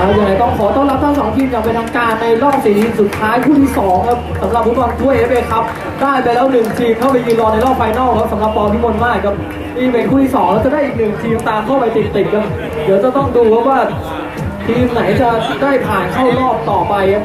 ยังไงต้องขอต้อนรับทั้งสองทีมอย่างเป็นทางการในรอบ4 ทีมสุดท้ายคู่ที่2ครับสำหรับฟุตบอลถ้วย FA ครับได้ไปแล้ว1 ทีมเข้าไปยืนรอในรอบไฟนอลครับสำหรับปอพิมลมาศครับนี่เป็นคู่ที่2แล้วจะได้อีก1 ทีมตามเข้าไปติดๆครับเดี๋ยวจะต้องดูว่าทีมไหนจะได้ผ่านเข้ารอบต่อไปครับ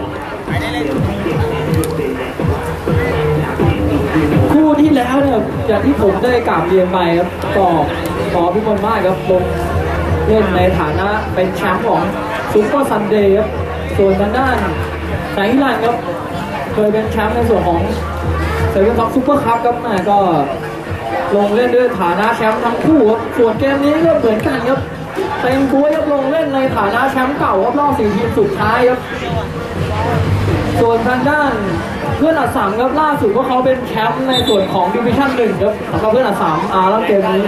คู่ที่แล้วเนี่ยอย่างที่ผมได้กล่าวเรียนไปครับต่อปอพิมลมาศครับลงเล่นในฐานะเป็นแชมป์ของซุปเปอร์ซันเดย์ครับส่วนทางด้านแสงฮิรันครับเคยเป็นแชมป์ในส่วนของเซเว่นท็อปซุปเปอร์คัพครับก็ลงเล่นด้วยฐานะแชมป์ทั้งคู่ครับส่วนเกมนี้ก็เหมือนกันครับเต็งกุ้ยครับลงเล่นในฐานะแชมป์เก่าครับรอบ4 ทีมสุดท้ายครับส่วนทางด้านเพื่อนอัดสามครับล่าสุดว่าเขาเป็นแชมป์ในส่วนของดิวิชั่น1ครับสำหรับเพื่อนอัดสามแล้วเกมนี้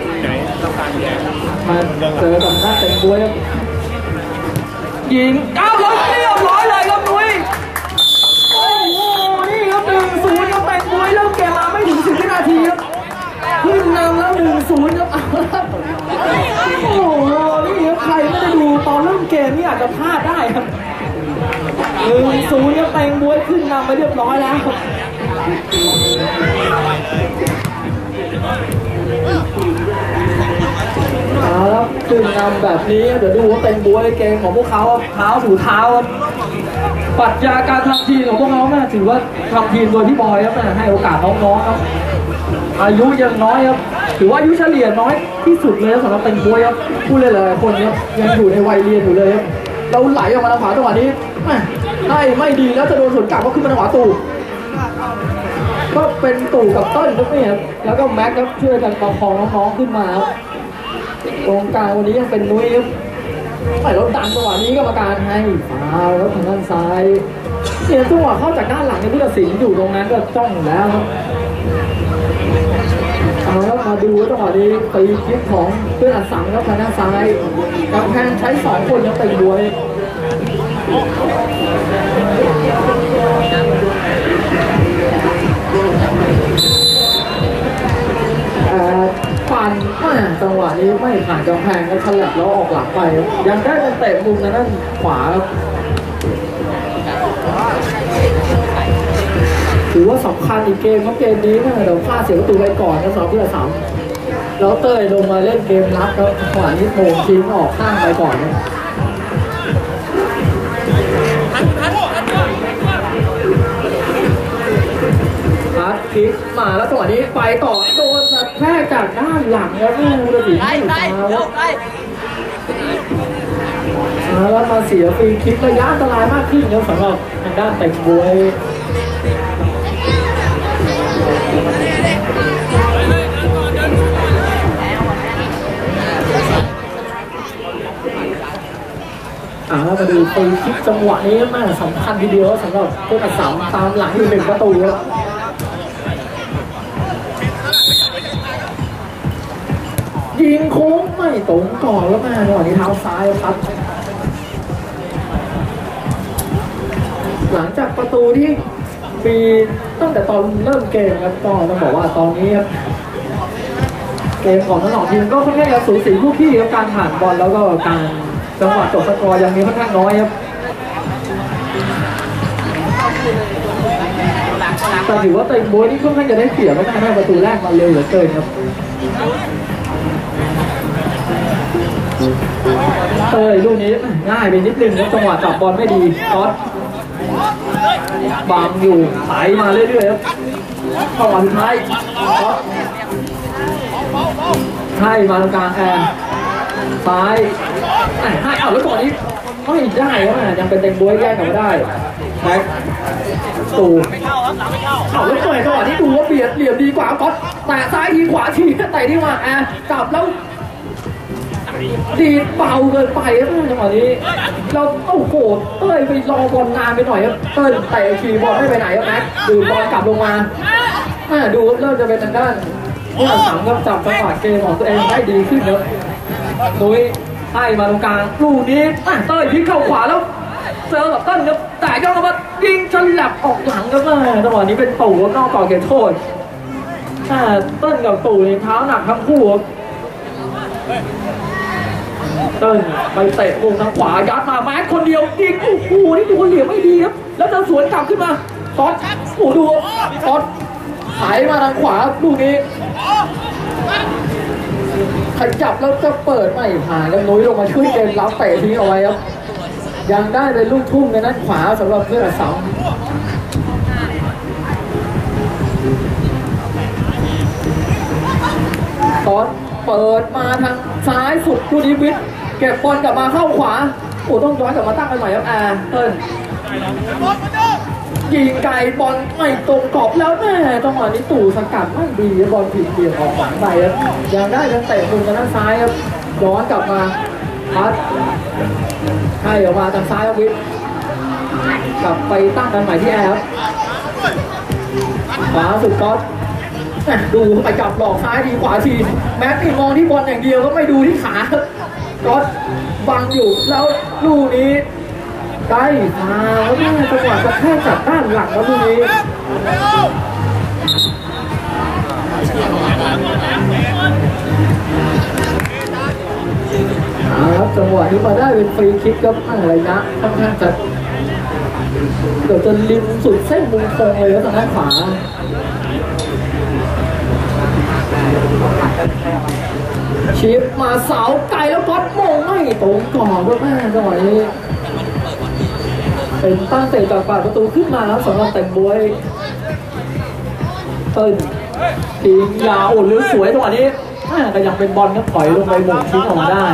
มาเจอกับหน้าเต็งกุ้ยครับยิงแล้วเรียบร้อยเลยครับนุ้ยโอ้โหนี่ครับ1-0ครับเต็งกุ้ยเริ่มเกมมาไม่ถึง10 วินาทีครับขึ้นนำแล้ว1-0ครับโอ้โหนี่ครับใครไม่ได้ดูตอนเริ่มเกมนี่อาจจะพลาดได้ครับ1-0ครับเต็งกุ้ยขึ้นนำไปเรียบร้อยแล้วแล้วขึ้นนำแบบนี้เดี๋ยวดูว่าเป็นบัวในเกมของพวกเขาเท้าถูเท้าปรัชญาการทำทีมของพวกเขาถือว่าทำทีมโดยพี่บอยครับให้โอกาสน้องๆครับอายุยังน้อยครับถือว่าอายุเฉลี่ยน้อยที่สุดเลยสำหรับเป็นบัวครับผู้เล่นหลายคนครับยังอยู่ในวัยเรียนอยู่เลยครับเราไหลออกมาทางขวาจังหวะนี้ให้ไม่ดีแล้วจะโดนสวนกลับก็ขึ้นมาทางขวาตู่ก็เป็นตู่กับต้นครับนี่ครับแล้วก็แม็กครับช่วยกันประคองน้องๆขึ้นมาครับตรงกลางวันนี้ยังเป็นนุ้ยครับแต่รถดันจังหวะนี้กรรมการให้ฟาวแล้วทางด้านซ้ายเนี่ยจังหวะเข้าจากด้านหลังในผู้ตัดสินอยู่ตรงนั้นก็จ้องแล้วครับเอาแล้วมาดูจังหวะนี้ตีคิดของเพื่อนอัดสังครับทางด้านซ้ายกำแพงใช้2 คนยังตีบวยปั่นจังหวะนี้ไม่ผ่านกำแพงก็ฉลับแล้วออกหลังไปยังได้เป็นเตะมุมนะนั่นขวาครับถือว่าสำคัญอีกเกมเพราะเกมนี้เดี๋ยวพลาดเสียประตูไปก่อนนะ2 เพื่อ 3แล้วเต้ยลงมาเล่นเกมรับครับขวานี้โมงทิ้งออกข้างไปก่อนนะพลิกมาแล้วจังหวะนี้ไปต่อโดนแทรกจากด้านหลังแล้วนี่ดูดิไม่ตาแล้วมาเสียฟรีคิกระยะอันตรายมากขึ้นครับสำหรับทางด้านเต็งบวยแล้วมาดูฟรีคิกจังหวะนี้มากสำคัญทีเดียวสำหรับเพื่อนอัดสามตามหลังอยู่1 ประตูครับยิงโค้งไม่ตรงก่อนแล้วมาจังหวะนี้เท้าซ้ายครับหลังจากประตูที่มีตั้งแต่ตอนเริ่มเกมครับก็ต้องบอกว่าตอนนี้ครับเกมของทั้ง2 ทีมก็ค่อนข้างจะสูสีคู่ขี้ครับการผ่านบอลแล้วก็การจังหวะจบสกอร์ยังมีค่อนข้างน้อยครับแต่ถือว่าเต็งบวยนี่ค่อนข้างจะได้เสียไม่ได้ประตูแรกมาเร็วเหลือเกินครับลูกนี้ง่ายไปนิดนึงนะจังหวะจับบอลไม่ดีก๊อตบังอยู่ไหลมาเรื่อยๆครับจังหวะสุดท้ายก๊อตให้มาตรงกลางแอนซ้ายให้แล้วก่อนนี้ไม่ได้ครับยังเป็นเต็งบวยแยกกันไม่ได้แม็กตู่แล้วต่อยจังหวะที่ดูว่าเบียดเหลี่ยมดีกว่าก๊อตแต่ซ้ายทีขวาทีแต่ที่ว่าจับแล้วดีเบาเกินไปครับจังหวะนี้เราโอ้โหเต้ยไปรอบอลนานไปหน่อยครับเต้ยเตะขี่บอลไม่ไปไหนครับแม็กดูบอลกลับลงมาดูเริ่มจะเป็นทางด้านผู้ตัดสินก็จับจังหวะเกมของตัวเองได้ดีขึ้นครับโดยให้มาตรงกลางลูกนี้เต้ยพลิกเข้าขวาแล้วเจอกับต้นครับแต่ย่องมายิงฉลับออกหลังครับจังหวะนี้เป็นตู่นอกต่อเขตโทษต้นกับตู่ในเท้าหนักทั้งคู่ครับเติ้ลไปเตะวงทางขวายัดมาแม็กคนเดียวยิงโอ้โหนี่ดูเหลี่ยมไม่ดีครับแล้วจะสวนกลับขึ้นมาต๊อดโอ้ดูต๊อดหายมาทางขวาลูกนี้ขยับแล้วจะเปิดไม่ผ่านแล้วนุ้ยลงมาช่วยเกมรับเตะทิ้งเอาไว้ครับยังได้เป็นลูกทุ่งในนั้นขวาสำหรับเพื่อนสาวต๊อดเปิดมาทางซ้ายสุดลูกนี้วิทย์เก็บบอลกลับมาเข้าขวาโอ้ต้องย้อนกลับมาตั้งกันใหม่ครับเติ้ลยิงไกลบอลไม่ตรงกรอบแล้วแม่จังหวะนี้ตู่สกัดไม่ดีบอลผิดเบี่ยงออกหลังไปครับยังได้ยังเตะมุมกันด้านซ้ายครับย้อนกลับมาพัดให้ออกมาทางซ้ายวิทย์กลับไปตั้งกันใหม่ที่ครับขวาสุดก๊อตดูไปจับหลอกซ้ายดีขวาทีแม็กนี่มองที่บอลอย่างเดียวก็ไม่ดูที่ขาก๊อตบังอยู่แล้วลูกนี้ได้มาแล้วแม่จังหวะจะแค่จับด้านหลังแล้วลูกนี้ครับจังหวะนี้มาได้เป็นฟรีคิกครับอะไรนะค่อนข้างจะเดี๋ยวจะริมสุดเส้นมุมตรงเลยแล้วทางด้านขวาชิปมาเสาไกลแล้วก๊อตมงไม่ตรงกรอบด้วยแม่จังหวะนี้เป็นตั้งเตะจากปากประตูขึ้นมาแล้วสำหรับแต่งบวยเติ้ลทิ้งยาวหรือสวยจังหวะนี้ก็ยังเป็นบอลก็ถอยลงไปหม่งทิ้งออกมาได้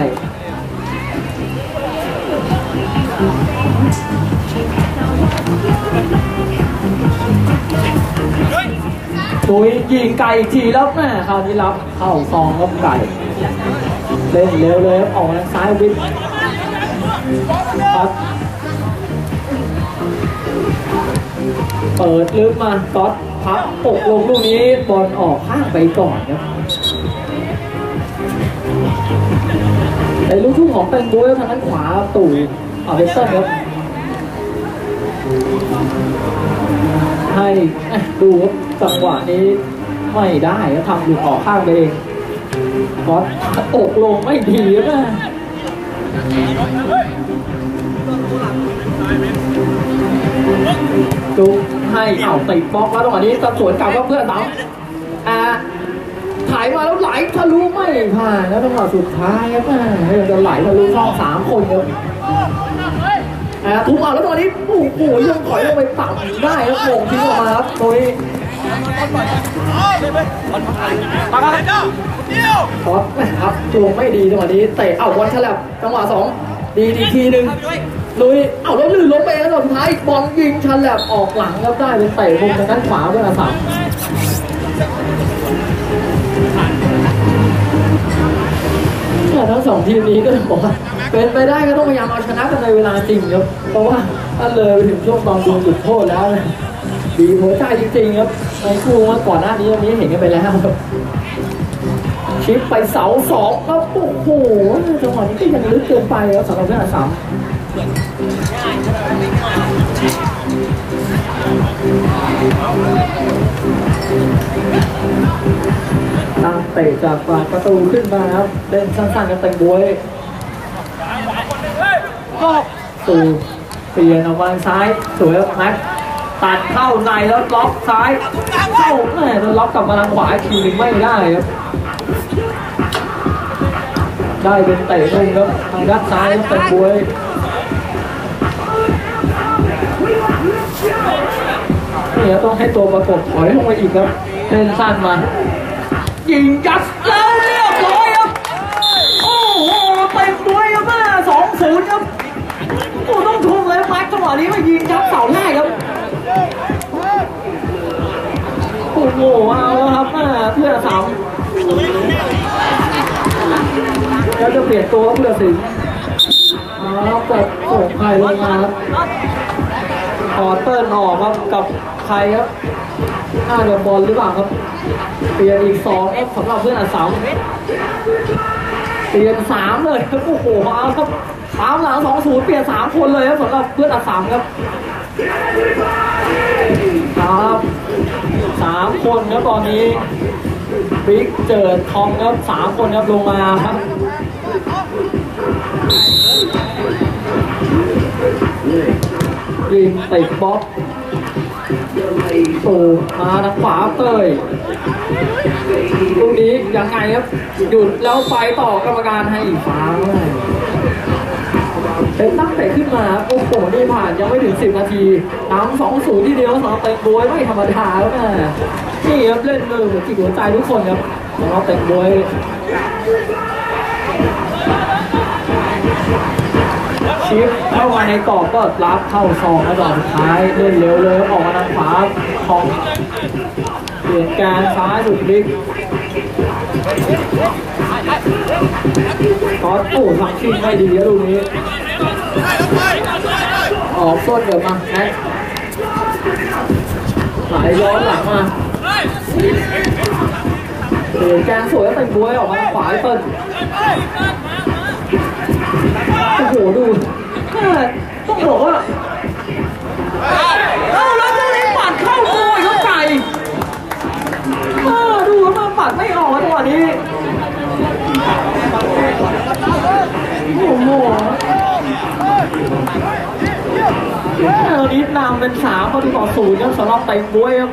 ตุยยิงไก่ทีแล้วแม่คราวนี้รับเข้าซองกับไก่เล่นเร็วเลยออกทางซ้ายวิทย์ครับเปิดลึกมาก๊อตพับปกลงลูกนี้บอลออกข้างไปก่อนครับในลูกทุ่งของเป็นด้วยทางด้านขวาตู่เบสเซอร์ครับให้ดูจังหวะนี้ไม่ได้ก็ทำหลุดออกข้างไปเองก๊อตอกลงไม่ดีนะดูให้ติดบล็อกแล้วตรงนี้จะสวนกลับว่าเพื่อนสาวถ่ายมาแล้วไหลทะลุไม่ผ่านแล้วจังหวะสุดท้ายครับจะไหลทะลุช่อง3 คนครับทุกเอาแล้วตอนนี้โอ้โหยังถอยลงไปต่ำได้แล้วโป่งทิ้งออกมาครับตัวนี้คอสนะครับจวงไม่ดีจังหวะนี้เตะบอลฉลับจังหวะ2ดีทีนึงลุยแล้วลื่นล้มไปแล้วสุดท้ายบอลยิงฉลับออกหลังครับได้เป็นเตะมุมทางด้านขวาด้วยนะสับทั้ง2 ทีมนี้ก็บอกว่าเป็นไปได้ก็ต้องพยายามเอาชนะกันในเวลาจริงครับเพราะว่าถ้าเลยไปถึงช่วงตอนโดนจุดโทษแล้วบีบหัวใจจริงๆครับในคู่เมื่อก่อนหน้านี้เห็นกันไปแล้วครับชิปไปเสา2แล้วโอ้โหจังหวะนี้ก็ยังลึกเกินไปครับสำหรับเพื่อนสามตั้งเตะจากปากประตูขึ้นมาครับเล่นสั้นๆกันเต็มบวยตู่เปลี่ยนออกมาซ้ายสวยแม็กตัดเข้าในแล้วล็อกซ้ายเข้าแม่จะล็อกกลับมาทางขวาทีนึงไม่ได้ครับได้เป็นเตะลงครับทางด้านซ้ายเต็มบวยนี่ต้องให้ตัวประกบถอยลงมาอีกครับเล่นสั้นมายิงยัดแล้วเรียบร้อยครับโอ้โหเต็มด้วยครับ2-0ครับโอ้ต้องทุ่มเลยแม็กจังหวะนี้มายิงยัดเสาแรกครับโอ้โหเอาแล้วครับเพื่อสามแล้วจะเปลี่ยนตัวเพื่อสิงแล้วกดส่งใครลงมาครับออเติ้ลออกครับกับใครครับเดี๋ยวบอลหรือเปล่าครับเปลี่ยนอีก2ครับสำหรับเพื่อนสามเปลี่ยน3เลยโอ้โหเอาครับ3 หลัง 2-0เปลี่ยน3 คนเลยครับสำหรับเพื่อนสามครับ3 คนครับตอนนี้บิ๊กเจิดทอมครับ3 คนครับลงมาครับยิงติดบล็อกตูมาทางขวาเตยลูกนี้ยังไงครับหยุดแล้วไปต่อกรรมการให้ฟ้าเลยเป็นตั้งแต่ขึ้นมาโอ้โหนี่ผ่านยังไม่ถึง10 นาทีน้ำ2-0ที่เดียวสำหรับเตะบวยไม่ธรรมดาแล้วนะนี่ครับเล่นมือเหมือนจิตหัวใจทุกคนครับสำหรับเตะบวยชิปเข้ามาในกรอบก็รับเข้าซองแล้วสุดท้ายเล่นเร็วเลยออกมาทางขวาของเปลี่ยนการซ้ายสุดบิ๊กตอนตู้ทำชิงไม่ดีแล้วลูกนี้ออกต้นเดี๋ยวมาแอ๊กไหลย้อนหลังมาเปลี่ยนการสวยแล้วเป็นบวยออกมาขวาต้นโอ้โหดูต้องบอกว่าแล้วจะเล่นปัดเข้าโกยเข้าไก่ดูว่าปัดไม่ออกจังหวะนี้โอ้โหนิดนำเป็น3-0ครับสำหรับเตะบวยครับ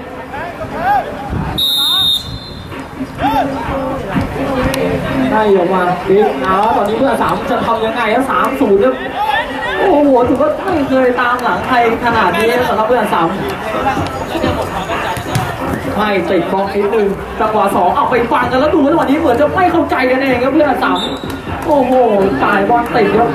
ได้ออกมาบิ๊กเอาตอนนี้เพื่อ3จะทำยังไงครับ3-0ครับโอ้โหถือว่าไม่เคยตามหลังใครขนาดนี้สำหรับเพื่อน3ให้ติดบล็อกนิดนึงจังหวะ2เอาไปฟังกันแล้วดูว่าวันนี้เหมือนจะไม่เข้าใจกันเองครับเพื่อน3โอ้โหจ่ายบอลติดครับ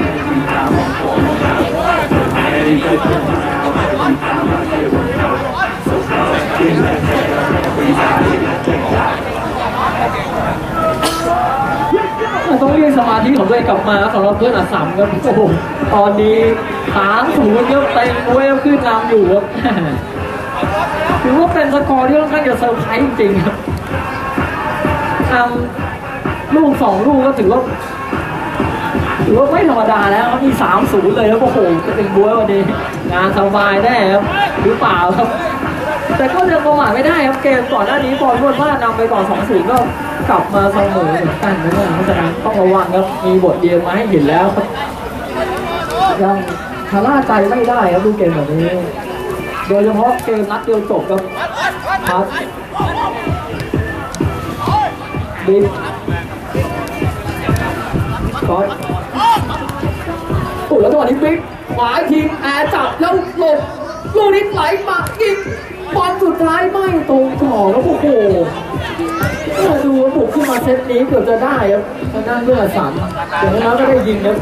ต้องเรียกสมาธิของตัวเองกลับมาสำหรับเพื่อนอัศมครับโอ้โหตอนนี้3-0เยอะเต็มเวฟขึ้นนำอยู่ครับถือว่าเป็นสกอร์ที่ค่อนข้างจะเซอร์ไพรส์จริงๆครับทำลูก2 ลูกก็ถือว่าไม่ธรรมดาแล้วครับมี3-0เลยครับโอ้โหจะเป็นบัววันนี้งานสบายแน่ครับหรือเปล่าครับแต่ก็ยังประมาทไม่ได้ครับเกมก่อนหน้านี้บอลรวดว่านำไปต่อ2-0ก็กลับมาเสมอเหมือนกันนะเพราะฉะนั้นต้องระวังครับมีบทเรียนมาให้เห็นแล้วครับยังชะล่าใจไม่ได้ครับดูเกมแบบนี้โดยเฉพาะเกมนัดเดียวจบครับบิ๊กก็โอ้แล้วจังหวะนี้บิ๊กขวาทีมแอร์จับแล้วหลบลูกนี้ไหลมายิงบอลสุดท้ายไม่ตรงจ่อแล้วโอ้โหดูว่าบุกขึ้นมาเซตนี้เกือบจะได้ครับทางด้านเพื่อนสันแต่แล้วก็ได้ยิงครับ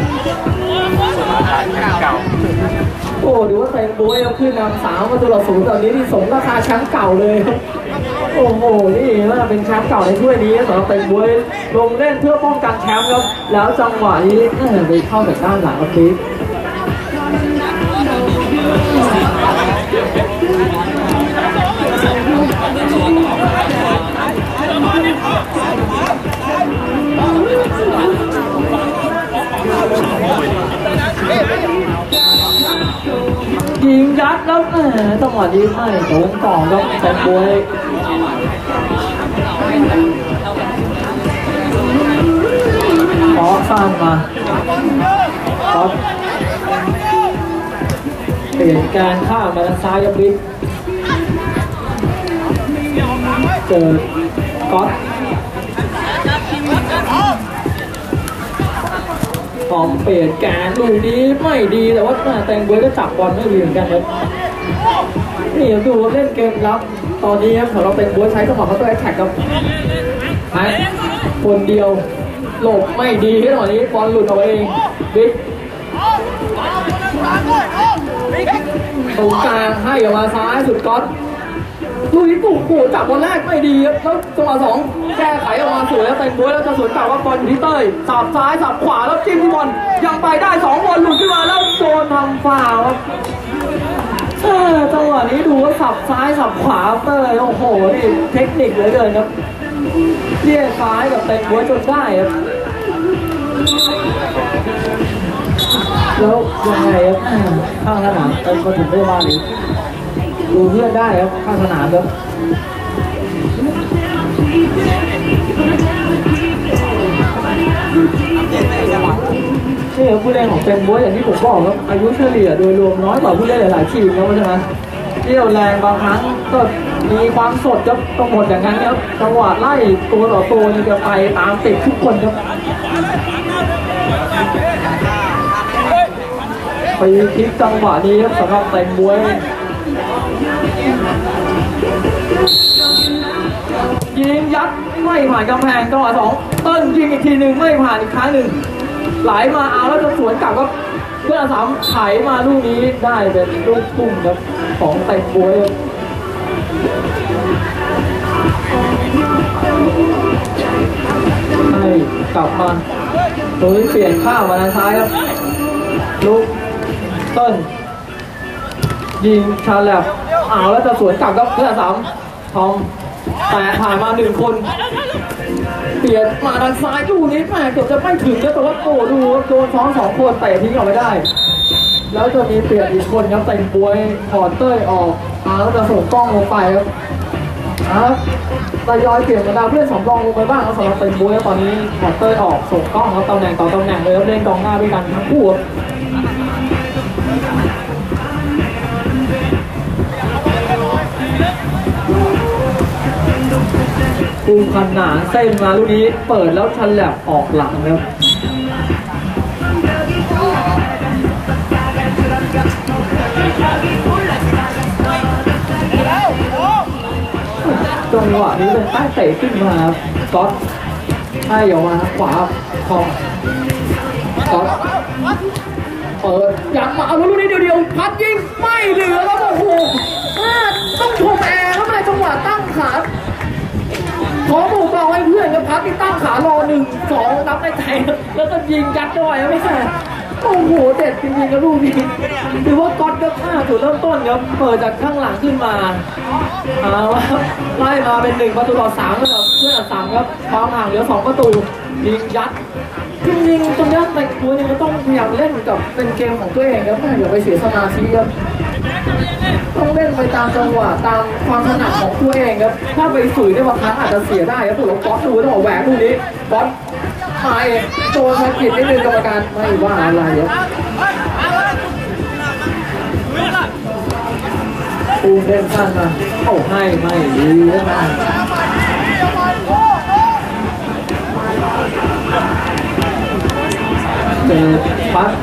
โอ้ดูว่าเตะบวยขึ้นนำ3-0ตอนนี้ที่สมราคาแชมป์เก่าเลยครับโอ้โหนี่ว่าเป็นแชมป์เก่าในถ้วยนี้สำหรับเตะบวยลงเล่นเพื่อป้องกันแชมป์ครับแล้วจังหวะนี้ไปเข้าจากด้านหลังครับบิ๊กยิงยัดแล้วจังหวะนี้ไม่โดนต่อครับเตะบวยขอสร้างมาครับเปลี่ยนการข้ามมาทางซ้ายยับบิ๊กเจอก๊อตพร้อมเปลี่ยนการลูกนี้ไม่ดีแต่ว่าแตงบวยก็จับบอลไม่ดีเหมือนกันครับนี่ดูเล่นเกมรับตอนนี้ครับเราแตงบวยใช้จังหวะเขาตัวแอคแท็กครับคนเดียวหลบไม่ดีที่ตอนนี้บอลหลุดออกเองบิ๊กตรงกลางให้ออกมาซ้ายสุดก๊อตลูกนี้ปุ๊บโผล่จับบอลแรกไม่ดีครับแล้วจังหวะ2แก้ไขออกมาสวยแล้วเตะบวยแล้วจะสวนกลับว่าบอลอยู่ที่เต้ยสับซ้ายสับขวาแล้วจิ้มที่บอลยังไปได้2บอลหลุดขึ้นมาแล้วโดนทำฟาวครับจังหวะนี้ดูว่าสับซ้ายสับขวาเต้ยโอ้โหนี่เทคนิคเหลือเกินครับเลี่ยซ้ายกับเตะบวยจนได้ครับแล้วยังไงครับข้างสนามเต็มมาถึงได้มาหรือดูเพื่อนได้ครับข้างสนามครับนี่ผู้เล่นของเป็นบ๊วยอย่างที่ผมบอกครับอายุเฉลี่ยโดยรวมน้อยกว่าผู้เล่นหลายๆทีมครับเพราะฉะนั้นเที่ยวแรงบางครั้งก็มีความสดครับต้องหมดอย่างนั้นครับจังหวะไล่ตัวต่อตัวนี่จะไปตามติดทุกคนครับไปพลิกจังหวะนี้ครับสำหรับเต็งบ๊วยยิงยัดไม่ผ่านกำแพงจังหวะ2ต้นยิงอีกทีหนึ่งไม่ผ่านอีกครั้งหนึ่งไหลมาเอาแล้วจะสวนกลับก็เพื่อนสามไถมาลูกนี้ได้เป็นลูกตุ้มครับของเต็งบ๊วยให้กลับมาตรงนี้เปลี่ยนข้าวมาทางซ้ายครับลูกต้นยิงชาแลบเอาแล้วจะสวนกลับก็เพื่อนสามทองแต่ผ่านมา1คนเปลี่ยนมาทางซ้ายลูกนี้แม่เกือบจะไม่ถึงแล้วแต่ว่าโอ้ดูโดนซ้อน2คนเตะทิ้งออกไม่ได้แล้วจะมีเปลี่ยนอีกคนครับเต็งบ๊วยถอดเต้ยออกแล้วจะส่งกล้องลงไปครับทยอยเปลี่ยนบรรดาเพื่อน2กองลงไปบ้างแล้วสำหรับเต็งบ๊วยตอนนี้ถอดเต้ยออกส่งกล้องครับตำแหน่งต่อตำแหน่งเลยเล่นกองหน้าด้วยกันทั้งคู่ปูขนานเส้นมาลูกนี้เปิดแล้วฉลับออกหลังครับจังหวะนี้เป็นใต้เตะขึ้นมาก๊อตให้ออกมาขวาคอก๊อตเปิดยัดมาเอาลูกนี้เดียวพัดยิงไม่เหลือแล้วโอ้โหต้องชมแอร์แล้วในจังหวะตั้งขาขอบุกเอาให้เพื่อนกับพัดที่ตั้งขารอ1 2นับในใจแล้วก็ยิงยัดด้วยไม่ใช่โอ้โหเด็ดจริงๆกับลูกนี้ถือว่าก๊อตก็จุดเริ่มต้นครับเปิดจากข้างหลังขึ้นมาไล่มาเป็น1-3แล้วเพื่อน3ครับความห่างเหลือ2 ประตูยิงยัดจริงๆตรงนี้แต่ตัวนี้มันต้องพยายามเล่นกับเป็นเกมของตัวเองครับอย่าไปเสียสมาธิครับต้องเล่นไปตามจังหวะตามความถนัดของตัวเองครับถ้าไปฝืนได้บางครั้งอาจจะเสียได้ครับตัวก๊อตดูต้องออกแหวนลูกนี้ก๊อตมาเองตัวสกิดนิดนึงกรรมการไม่ว่าอะไรครับปูเล่นสั้นมาโอ้ให้ไม่ดีนะเจอปัด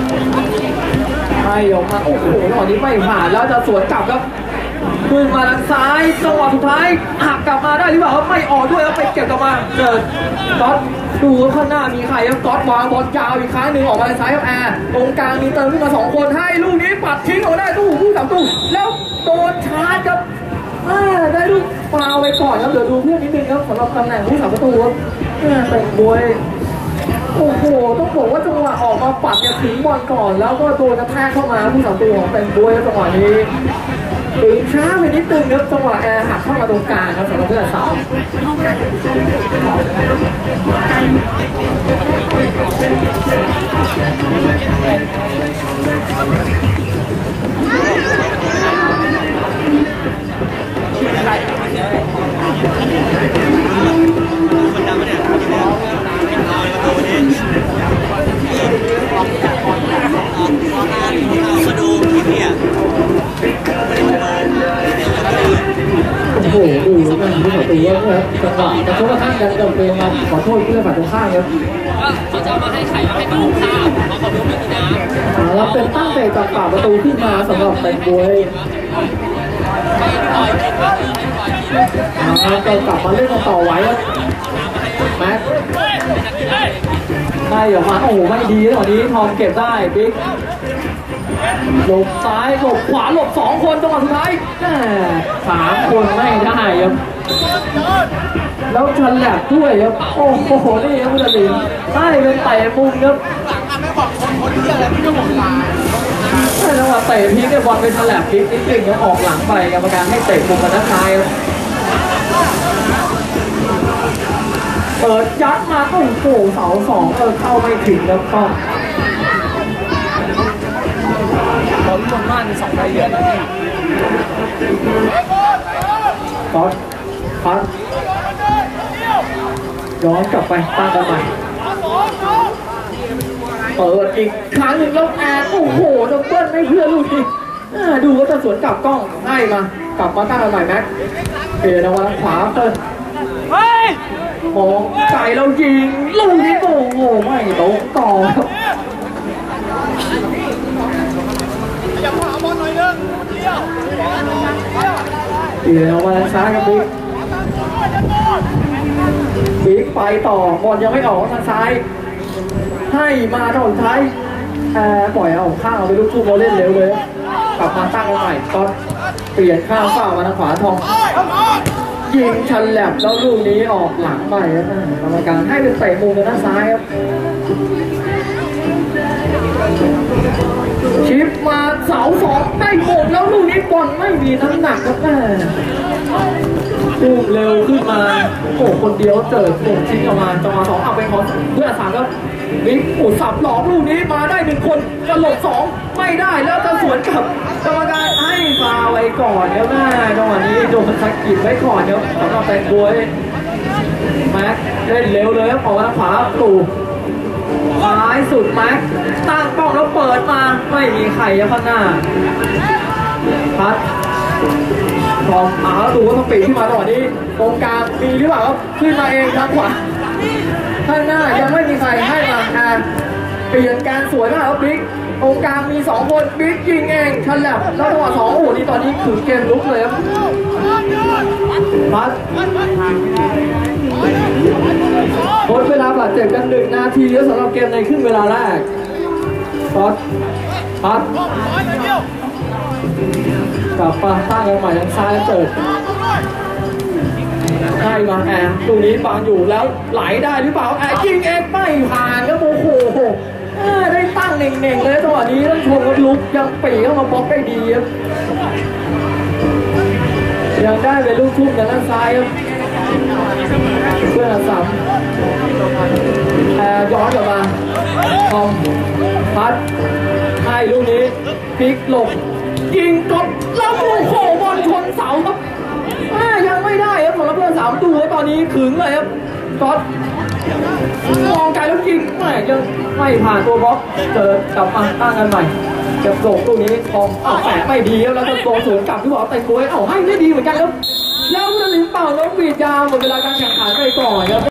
ให้ออกมาโอ้โหตอนนี้ไม่ผ่านแล้วจะสวนกลับครับขึ้นมาทางซ้ายจังหวะสุดท้ายหักกลับมาได้หรือเปล่าไม่ออกด้วยแล้วไปเก็บกลับมาเจอก๊อตดูข้างหน้ามีใครครับก๊อตวางบอลยาวอีกครั้งหนึ่งออกมาทางซ้ายครับแอร์ตรงกลางมีเติมขึ้นมา2 คนให้ลูกนี้ปัดทิ้งออกได้ตู้ผู้3 ตู้แล้วโดนชาร์จครับได้ลูกฟาวไปก่อนครับเดี๋ยวดูเพื่อนนิดนึงครับสำหรับตำแหน่งผู้3 ประตูครับเตะบวยโอ้โหต้องบอกว่าจังหวะออกมาปัดเนี่ยถึงบอลก่อนแล้วก็โดนกระแทกเข้ามาผู้3 ประตูของเต็งบวยจังหวะนี้ถึงช้าไปนิดนึงครับจังหวะแอร์หักเข้ามาตรงกลางครับสำหรับเพื่อนสาวโอ้โหดูนะผู้ต่อตัวครับจังหวะกระโดดกระทั่งกันกับเองมาขอโทษเพื่อนฝ่ายตรงข้ามครับเขาจะมาให้ไข่มาให้ตรงข้ามเพราะเขารู้ไม่ดีนะแล้วเป็นตั้งเตะจากปากประตูขึ้นมาสำหรับเต็งบวยจะกลับมาเล่นต่อไว้แม็กได้ออกมาโอ้โหไม่ดีตอนนี้ทอมเก็บได้บิ๊กหลบซ้ายหลบขวาหลบ2 คนจังหวะสุดท้าย3 คนไม่ได้ครับแล้วฉลับด้วยครับโอ้โหนี่ครับผู้ตัดสินได้เป็นเตะมุมครับจังหวะเตะพีกเนี่ยบอลเป็นฉลับพลิกนิดนึงครับออกหลังไปกรรมการให้เตะมุมกันด้านซ้ายครับเปิดยัดมาโอ้โหเสา2เข้าไม่ถึงแล้วก็บอลมันมาก2 ใบเยอะนะพี่ก๊อตพัดย้อนกลับไปตั้งกันใหม่เปิดอีกครั้งหนึ่งแล้วโอ้โหดับเบิ้ลไม่เพื่อนลูกนี้ดูว่าจะสวนกลับกล้องให้มากลับมาตั้งใหม่แม็กเปลี่ยนเอาขวาเติ้ลมองไก่เรายิงลูกนี้โอ้โหไม่ตรงต่อครับอย่าพาบอลหน่อยนึงเดียวเปลี่ยนเอามาซ้ายครับบิ๊กไปต่อบอลยังไม่ออกทางซ้ายให้มาทางท้ายปล่อยเอาข้างเอาไปลูกทุ่งเราเล่นเร็วเลยกลับมาตั้งใหม่ก็เปลี่ยนข้างฝ้ามาทางขวาทองยิงชันแหลบแล้วลูกนี้ออกหลังไปกรรมการให้เป็นเตะมุมด้านซ้ายครับชิปมาเสาสองได้หมดแล้วลูกนี้บอลไม่มีน้ำหนักครับพุ่งเร็วขึ้นมาโอ้คนเดียวเจิดส่งชิงออกมาจังหวะสองเอาไปขอเพื่อสามก็บิ๊กอุดสับหลอกลูกนี้มาได้หนึ่งคนกระโดดสองไม่ได้แล้วจะสวนกับกรรมการให้ฟาวไว้ก่อนแล้วจังหวะนี้โดนสะกิดไว้ก่อนครับสำหรับแตงบวยแม็กเล่นเร็วเลยครับออกมาขวาตู่ซ้ายสุดแม็กตั้งป้องแล้วเปิดมาไม่มีใครข้างหน้าพัดพอดูว่าต้องปีขึ้นมาตอนนี้ตรงกลางมีหรือเปล่าขึ้นมาเองทางขวาข้างหน้ายังไม่มีใครให้มาเปลี่ยนการสวยมากครับบิ๊กตรงกลางมี2คนบิ๊กยิงเองชันแหลบแล้วจังหวะ2โอ้โหนี่ตอนนี้ถือเกมลุกเลยครับพัดหมดเวลาบาดเจ็บกัน1 นาทีแล้วสำหรับเกมในครึ่งเวลาแรกพัดกลับมาตั้งกันใหม่ทางซ้ายเปิดให้มาตรงนี้บางอยู่แล้วไหลได้หรือเปล่ายิงเองไม่ผ่านก็โอ้โหได้ตั้งเน่งๆเลยจังหวะนี้ต้องชมกับลุกยังปีเข้ามาบล็อกได้ดีครับยังได้เป็นลูกทุ่งด้านซ้ายครับเพื่อนสามย้อนกลับมาทอมพัดให้ลูกนี้พลิกหลบยิงกดแล้วโอ้โหบอลชนเสาครับยังไม่ได้ครับของเพื่อน3ตัวตอนนี้ขึงเลยครับก๊อตมองไกลแล้วยิงยังไม่ผ่านตัวบล็อกเจอกลับมาตั้งกันใหม่เก็บโดดลูกนี้ทองแตะไม่ดีแล้วก็โดนสวนกลับที่บอกแต่งตัวให้ไม่ดีเหมือนกันแล้วจะถึงเป่าน้องบีดยาวหมดเวลาการแข่งขันไปก่อนครับ